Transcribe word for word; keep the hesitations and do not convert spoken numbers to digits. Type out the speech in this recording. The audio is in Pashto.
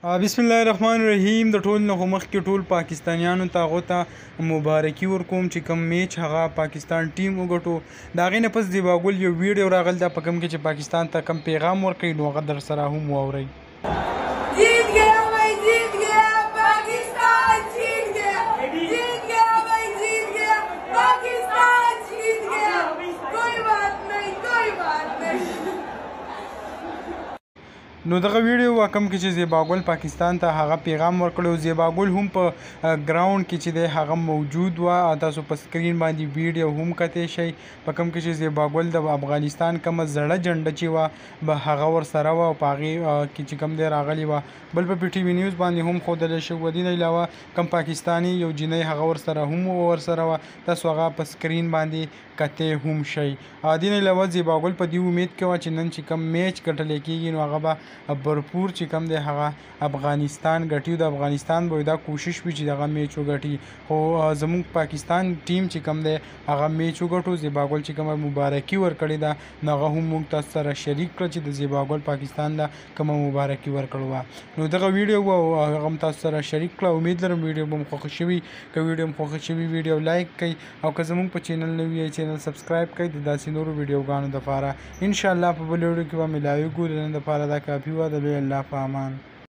بسم الله الرحمن الرحیم. د ټول نه مخکې ټول پاکستانیانو ته هغو ته مبارکي ورکوم چې کوم میچ هغه پاکستان ټیم وګټو. د هغې نه پس زیباګل یو ویډیو راغلی ده په کوم کې چې پاکستان ته کوم پیغام ورکوي نو هغه در سره هم واورئ. जीत गया भाई, जीत गया पाकिस्तान, जीत गया, जीत गया भाई, जीत गया पाकिस्तान, जीत गया. कोई बात नहीं, कोई बात नहीं. نو دغه ویډیو کوم کې چې زیباګل پاکستان ته هغه پیغام ورکړی. زیباګل هم په ګراوند کې چې دی هغه موجود و. تاسو په سکرین باندې ویډیو هم کتلی شئ په کوم کې چې زیباګل د افغانستان کومه زړه جنډه چې وه به هغه ورسره وه او په هغې کې چې کوم دی راغلې وه. بل په پی ټي وي نیوز باندې هم ښودلی شوي. دې نه علاوه کوم پاکستاني یو جینۍ هغه ورسره هم ورسره وه. تاسو هغه په سکرین باندې کتی هم شئ. دې نه علاوه زیباګل په دې امید کوه چې نن چې کوم میچ ګټلی کېږي نو هغه به برپور چې کوم دی هغه افغانستان ګټي. د افغانستان به دا کوشش وي چې دغه میچ وګټي. خو زموږ پاکستان ټیم چې کوم دی هغه میچ وګټو. زیباګل چې کومه مبارکي ورکړې ده نو هغه هم موږ تاسو سره شریک کړه چې د زیباګل پاکستان له کومه مبارکي ورکړې وه. نو دغه ویډیو او هغه هم تاسو سره شریک کړه. امید لرم ویډیو به مو خوښه شوي. که ویډیو مو خوښه شوي ویډیو لایک کړئ او که زموږ په چینل نوي یې چینل سبسکرایب کړئ د داسې نورو ویډیوګانو دپاره. انشاءالله په بل ویډیو کې به ملاویږو. د نن دپاره دا کافي وه. د لوی الله په امان.